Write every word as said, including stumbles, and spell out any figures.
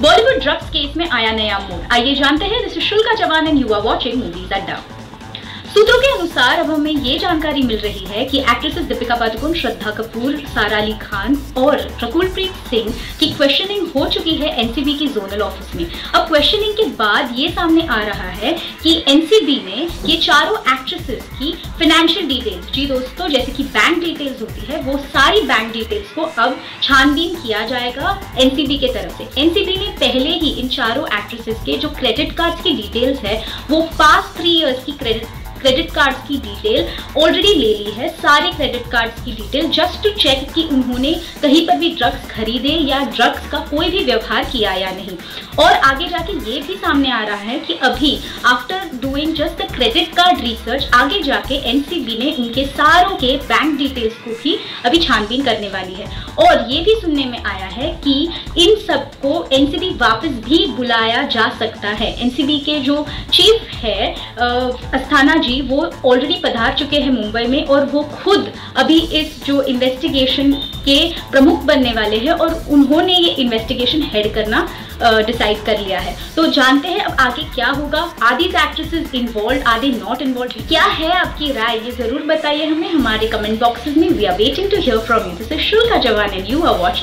Bollywood drugs case में आया नया मोड़, आइए जानते हैं। This is Shulka Chauhan and you are watching movies Adda. सूत्रों के अनुसार अब हमें ये जानकारी मिल रही है कि एक्ट्रेसेस दीपिका पादुकोण, श्रद्धा कपूर, सारा अली खान और रकुलप्रीत सिंह की क्वेश्चनिंग हो चुकी है एनसीबी की जोनल ऑफिस में। अब क्वेश्चनिंग के बाद ये सामने आ रहा है कि एनसीबी ने ये चारों एक्ट्रेसेस की फाइनेंशियल डिटेल्स, जी दोस्तों जैसे कि बैंक डिटेल्स होती है, वो सारी बैंक डिटेल्स को अब छानबीन किया जाएगा एनसीबी के तरफ से। एनसीबी ने पहले ही इन चारों एक्ट्रेसेस के जो क्रेडिट कार्ड्स की डिटेल्स है वो पास्ट थ्री इयर्स की क्रेडिट क्रेडिट कार्ड्स की डिटेल ऑलरेडी ले ली है, सारे क्रेडिट कार्ड्स की डिटेल, जस्ट टू चेक कि उन्होंने कहीं पर भी ड्रग्स खरीदे या ड्रग्स का कोई भी व्यवहार किया या नहीं। और आगे जाके ये भी सामने आ रहा है कि अभी after doing just the credit card research, आगे जाके एनसीबी ने उनके सारों के बैंक डिटेल्स को भी अभी छानबीन करने वाली है। और ये भी सुनने में आया है कि इन सबको एनसीबी वापस भी बुलाया जा सकता है। एनसीबी के जो चीफ है अस्थाना जी, वो ऑलरेडी पधार चुके हैं मुंबई में और वो खुद अभी इस जो इन्वेस्टिगेशन के प्रमुख बनने वाले हैं और उन्होंने ये इन्वेस्टिगेशन हेड करना डिसाइड कर लिया है। तो जानते हैं अब आगे क्या होगा। Are these actresses involved, are they not involved? क्या है आपकी राय, ये जरूर बताइए हमें हमारे कमेंट बॉक्सेस में। We are waiting to hear from you. This is Shulka Chauhan and you are watching